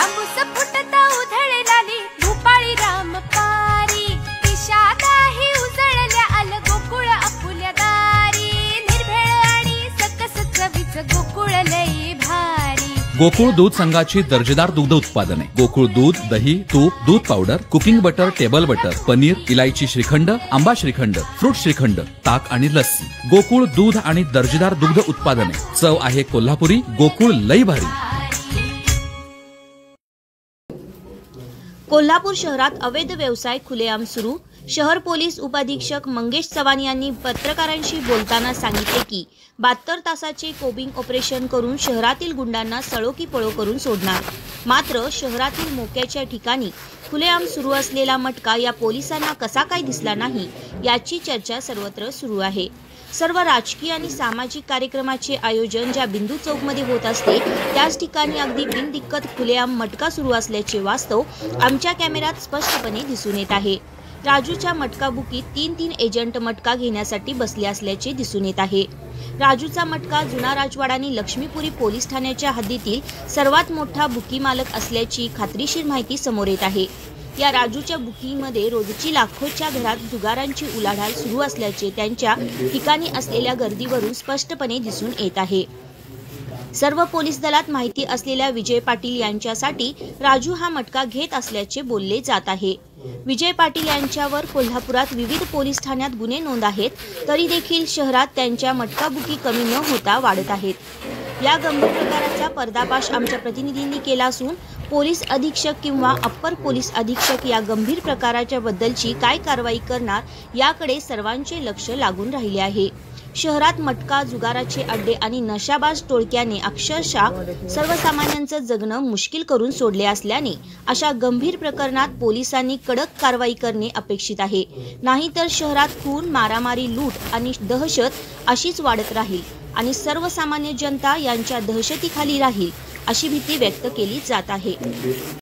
तांबूस फुटता उधळलाली भूपाळी रामपारी दिशादाही उजळल्या आल गोकुळ आपुल्या दारी निर्भेळ आणि सकस चवीच गोकुळ लई भारी। गोकुळ दूध संघाची दर्जेदार दुग्ध उत्पादने गोकुळ दूध, दही, तूप, दूध powder, cooking butter, table butter, paneer, इलायची श्रीखंड, आंबा श्रीखंड, फ्रूट श्रीखंड, ताक आणि लस्सी। गोकुळ दूध आणि दर्जेदार दुग्ध उत्पादने, चव आहे कोल्हापुरी, गोकुळ लई भारी। कोल्हापूर शहरात अवैध व्यवसाय खुलेआम सुरू। शहर पोलीस उपाधीक्षक मंगेश चव्हाण यांनी पत्रकारांशी बोलताना सांगितले की 72 तासाचे कोबिंग ऑपरेशन करून शहरातील गुंडांना सळो की पळो करून सोडणार। मात्र शहरातील मोक्याच्या ठिकाणी खुलेआम सुरू असलेला मटका या पोलिसांना कसा काय दिसला नाही याची चर्चा सर्वत्र सुरू आहे। सर्व राजकीय आणि सामाजिक कार्यक्रमाचे आयोजन ज्या बिंदू चौकमध्ये होत असते त्याच ठिकाणी अगदी बिनदिक्कत खुलेआम मटका सुरू असल्याचे वास्तव आमच्या कॅमेऱ्यात स्पष्टपणे दिसून येत आहे। राजूच्या मटका बुकीत 3 एजंट मटका घेण्यासाठी बसले असल्याचे दिसून येत आहे। राजूचा मटका जुना राजवाडा आणि लक्ष्मीपुरी पोलीस ठाण्याच्या हद्दीतील सर्वात मोठा बुकी मालक असल्याची खात्रीशीर माहिती समोर येत आहे। या राजूच्या बुकीमध्ये रोजची लाखोच्या घरात जुगारांची उलाढाल सुरू असल्याचे त्यांच्या ठिकाणी असलेल्या गर्दीवरून स्पष्टपणे दिसून येत आहे। सर्व पोलीस दलात माहिती असलेल्या विजय पाटील यांच्यासाठी राजू हा मटका घेत असल्याचे बोलले जात आहे। विजय पाटील यांच्यावर कोल्हापुरात विविध पोलीस ठाण्यात गुन्हे नोंद आहेत, तरी देखील शहरात त्यांच्या मटका बुकी कमी न होता वाढत आहेत। या गंभीर प्रकाराचा पर्दाफाश आमच्या प्रतिनिधींनी केला असून पोलीस अधीक्षक किंवा अप्पर पोलीस अधीक्षक या गंभीर प्रकाराच्या बद्दलची काय कारवाई करणार याकडे सर्वांचे लक्ष लागून राहिले आहे। शहरात मटका, जुगाराचे अड्डे आणि नशाबाज टोळक्याने अक्षरशः सर्वसामान्यांचं जगणं मुश्किल करून सोडले असल्याने अशा गंभीर प्रकरणात पोलिसांनी कडक कारवाई करणे अपेक्षित आहे। नाहीतर शहरात खून, मारामारी, लूट आणि दहशत अशीच वाढत राहील आणि सर्वसामान्य जनता यांच्या दहशतीखाली राहील अशी भीती व्यक्त केली जात आहे।